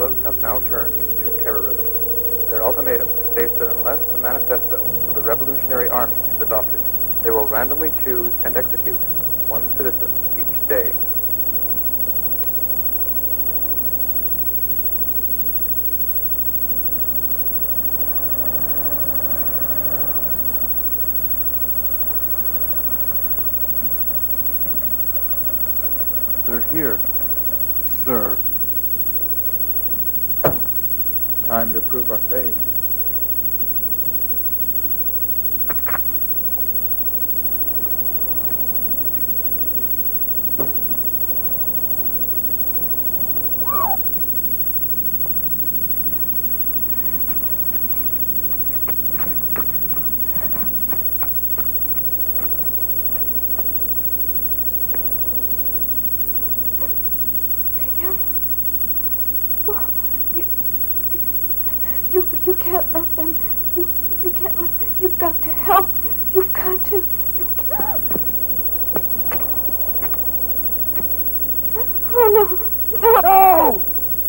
guerrillas have now turned to terrorism. Their ultimatum states that unless the manifesto of the Revolutionary Army is adopted, they will randomly choose and execute one citizen each day. They're here, sir. Time to prove our faith. You can't let them. You can't let them. You've got to help. You've got to. You can't. Oh, no. No. No!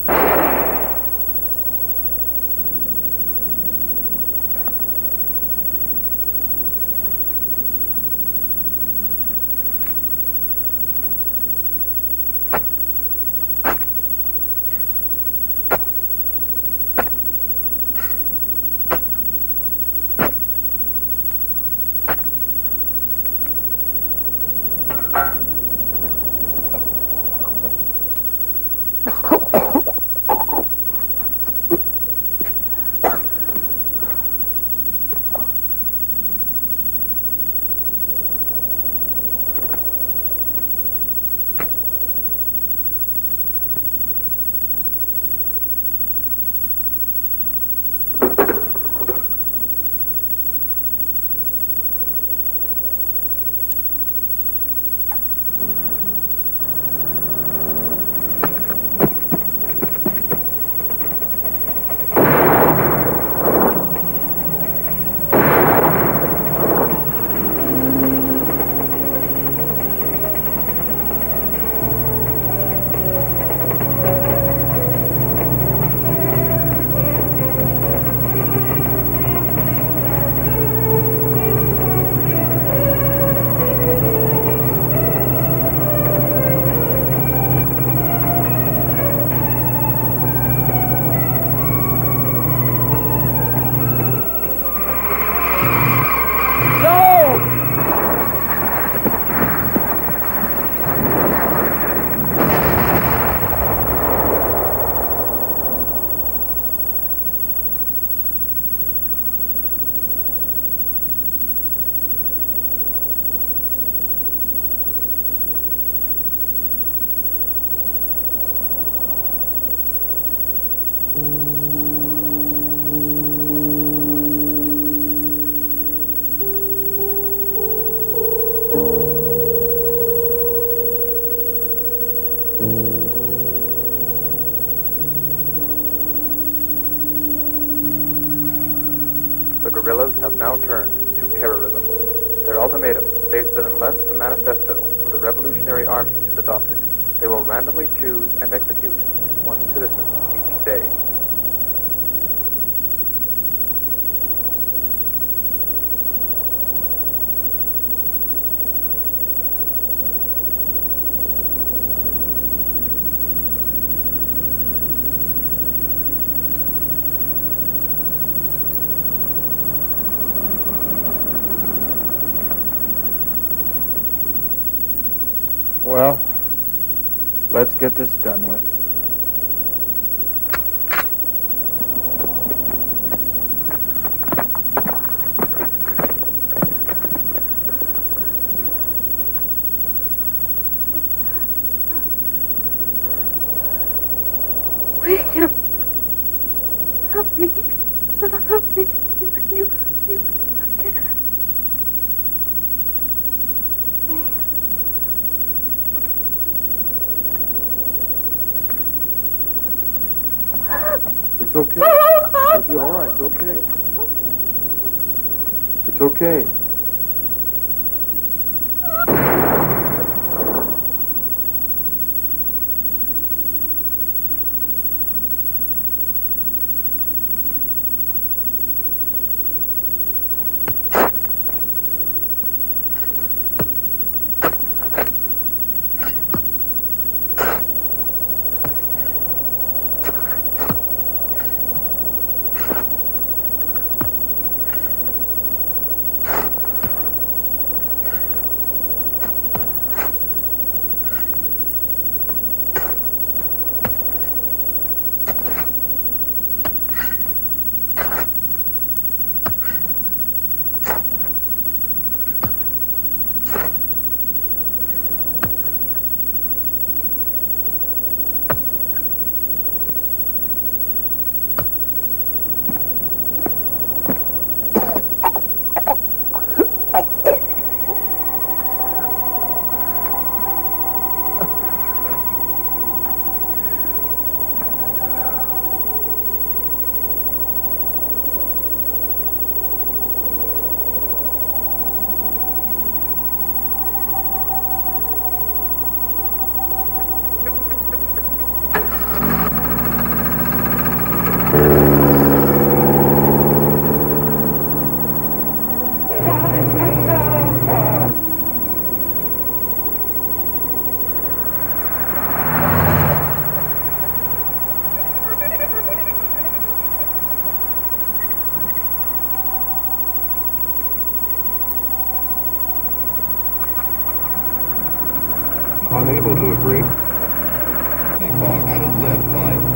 The guerrillas have now turned to terrorism. Their ultimatum states that unless the manifesto of the Revolutionary Army is adopted, they will randomly choose and execute one citizen each day. Well, let's get this done with. William, help me. Help me. You can't. It's okay. It'll be all right. It's okay. It's okay. Unable to agree. The auction led by